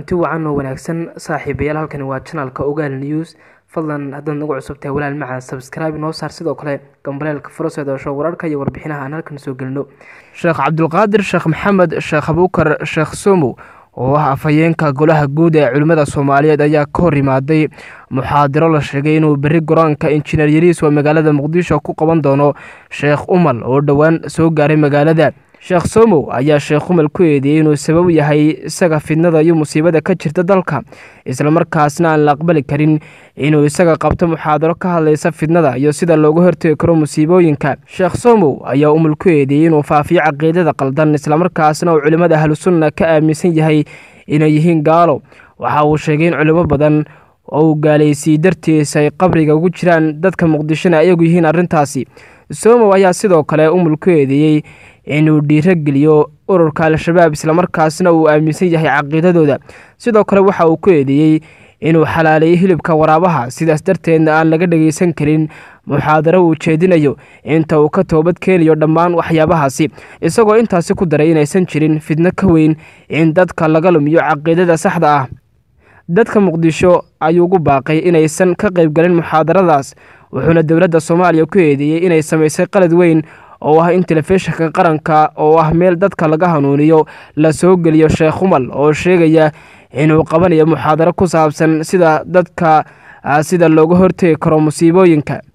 kulanti wacan oo wanaagsan saaxiibayaal halkani waa channelka Ogaal News fadlan haddaad nagu cusubtahay walaal macaan subscribe noo saar sidoo kale gambaleelka fursadda oo wararka iyo warbixinaha aan halkan soo gelino Sheekh Cabdulqaadir Sheekh Maxamed Sheekh Abuukar Sheekh Somo oo afhayeenka golaha guud ee culimada Soomaaliyeed ayaa ka hor imaaday muxaadaro la sheegay inuu bari goraanka injineer Yariis oo magaalada Muqdisho ku qaban doono Sheekh Umal oo dhawaan soo gaaray magaalada Sheekh Somo ayaa Sheekh Umal ku eedeeyay inuu sabab yahay isaga fidnada iyo musiibada ka jirta dalka isla markaasna aan la aqbali karin inuu isaga qabto muxaadaro ka hadlaysa fidnada iyo sida looga hortagi karo musiibooyinka Sheekh Somo ayaa Umal ku eedeeyay inuu faafiyo caqiidada qaldan isla markaasna uu culimada ahlus sunna ka aaminsan yahay inay yihiin gaalo waxa uu sheegay in culimo badan oo gaalaysi dartiisa ay qabriga ugu jiraan dadka Muqdishona ayagu yihiin arintaasi Somo ayaa sidoo kale Umal ku eedeeyay inuu dhiirageliyo ururka al-shabaab isla markaasna uu aaminsan yahay caqiidadooda sidoo kale waxa uu ku eedeeyay inuu xalaaleeyo hilibka waraabaha sidaas darteedna aan laga dhageysan karin muxaadaro uu jeedinayo inta uu ka toobad keeniyo dhammaan waxyaabahaasi isagoo intaasi ku daray inaysan jirin fidno ka weyn in dadka laga lumiyo caqiidada saxda ah dadka Muqdisho ayuu ugu baaqay inaysan ka qayb galin muxaadaradaas wuxuuna dowladda Soomaaliya ku eedeeyay inay sameysay qalad weyn oo ah in telefishinka qaranka oo ah meel dadka laga hanuuniyo la soo geliyo Sheekh Umal oo sheegaya inuu qabanayo muxaadaro ku saabsan sida looga hortagi karo musiibooyinka